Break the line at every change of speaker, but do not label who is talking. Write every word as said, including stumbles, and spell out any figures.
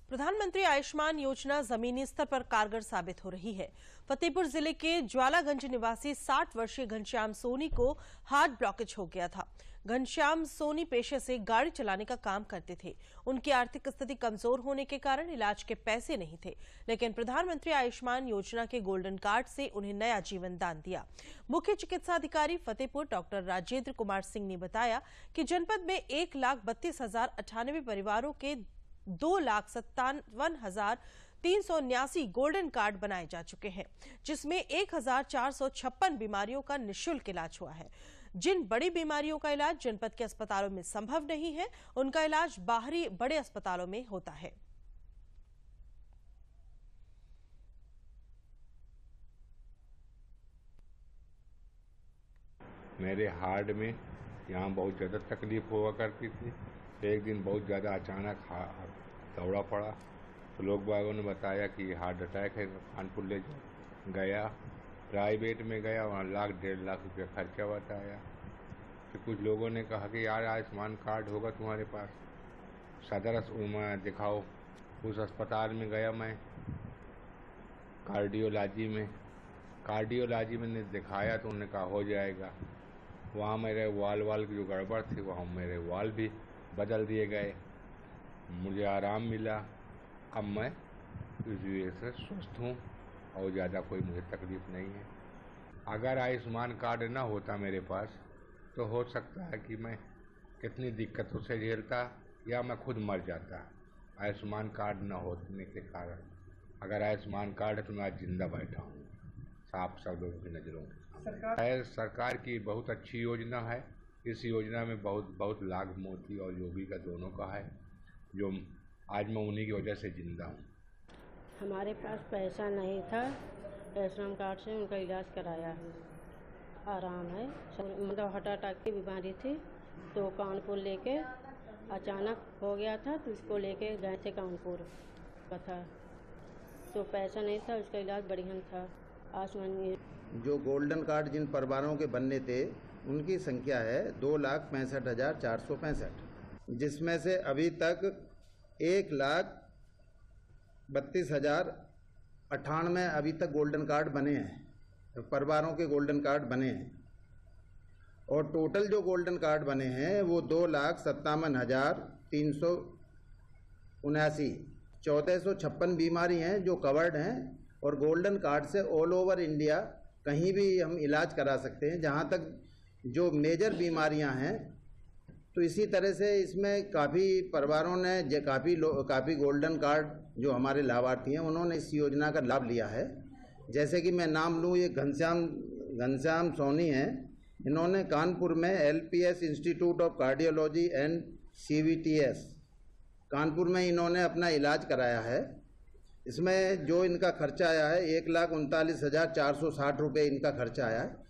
प्रधानमंत्री आयुष्मान योजना जमीनी स्तर पर कारगर साबित हो रही है। फतेहपुर जिले के ज्वालागंज निवासी साठ वर्षीय घनश्याम सोनी को हार्ट ब्लॉकेज हो गया था। घनश्याम सोनी पेशे से गाड़ी चलाने का काम करते थे। उनकी आर्थिक स्थिति कमजोर होने के कारण इलाज के पैसे नहीं थे, लेकिन प्रधानमंत्री आयुष्मान योजना के गोल्डन कार्ड से उन्हें नया जीवन दान दिया। मुख्य चिकित्सा अधिकारी फतेहपुर डॉक्टर राजेंद्र कुमार सिंह ने बताया कि जनपद में एक लाख बत्तीस हजार अट्ठानवे परिवारों के दो लाख सत्तावन हजार तीन सौ उन्यासी गोल्डन कार्ड बनाए जा चुके हैं, जिसमें एक हजार चार सौ छप्पन बीमारियों का निःशुल्क इलाज हुआ है। जिन बड़ी बीमारियों का इलाज जनपद के अस्पतालों में संभव नहीं है, उनका इलाज बाहरी बड़े अस्पतालों में होता है।
मेरे हार्ट में यहाँ बहुत ज़्यादा तकलीफ हुआ करती थी। एक दिन बहुत ज़्यादा अचानक दौड़ा पड़ा तो लोग बागों ने बताया कि हार्ट अटैक है, कानपुर ले जाओ। गया, प्राइवेट में गया, वहाँ लाख डेढ़ लाख रुपया खर्चा बताया। तो कुछ लोगों ने कहा कि यार आयुष्मान कार्ड होगा तुम्हारे पास, सदर में दिखाओ। उस अस्पताल में गया मैं, कार्डियोलॉजी में कार्डियोलॉजी में ने दिखाया तो उन्होंने कहा हो जाएगा। वहाँ मेरे वाल वाल की जो गड़बड़ थी, वहाँ मेरे वाल भी बदल दिए गए, मुझे आराम मिला। अब मैं इस वजह से स्वस्थ हूँ और ज़्यादा कोई मुझे तकलीफ नहीं है। अगर आयुष्मान कार्ड ना होता मेरे पास तो हो सकता है कि मैं कितनी दिक्कतों से झेलता या मैं खुद मर जाता। आयुष्मान कार्ड न होने के कारण, अगर आयुष्मान कार्ड है तो मैं आज जिंदा बैठा हूँ, साफ सब लोगों की नज़रों में। सरकार सरकार की बहुत अच्छी योजना है। इस योजना में बहुत बहुत लाभ मोदी और योगी का दोनों का है, जो आज मैं उन्हीं की वजह से जिंदा हूँ।
हमारे पास पैसा नहीं था, आयुष्मान कार्ड से उनका इलाज कराया है, आराम है। मतलब हार्ट अटैक की बीमारी थी तो कानपुर लेके अचानक हो गया था, तो उसको लेके गए थे कानपुर का था, तो पैसा नहीं था, उसका इलाज बढ़िया था। आयुष्मान
जो गोल्डन कार्ड जिन परिवारों के बनने थे उनकी संख्या है दो लाख पैंसठ हजार चार सौ पैंसठ, जिसमें से अभी तक एक लाख बत्तीस हजार अट्ठानवे अभी तक गोल्डन कार्ड बने हैं, परिवारों के गोल्डन कार्ड बने हैं। और टोटल जो गोल्डन कार्ड बने हैं वो दो लाख सत्तावन हजार तीन सौ उन्यासी चौदह सौ छप्पन बीमारी हैं जो कवर्ड हैं। और गोल्डन कार्ड से ऑल ओवर इंडिया कहीं भी हम इलाज करा सकते हैं, जहां तक जो मेजर बीमारियां हैं। तो इसी तरह से इसमें काफ़ी परिवारों ने काफ़ी काफ़ी गोल्डन कार्ड जो हमारे लाभार्थी हैं उन्होंने इस योजना का लाभ लिया है। जैसे कि मैं नाम लूँ, ये घनश्याम घनश्याम सोनी हैं। इन्होंने कानपुर में LPS institute of cardiology and CVTS Kanpur में इन्होंने अपना इलाज कराया है। इसमें जो इनका खर्चा आया है एक लाख उनतालीस हज़ार चार सौ साठ रुपये इनका खर्चा आया है।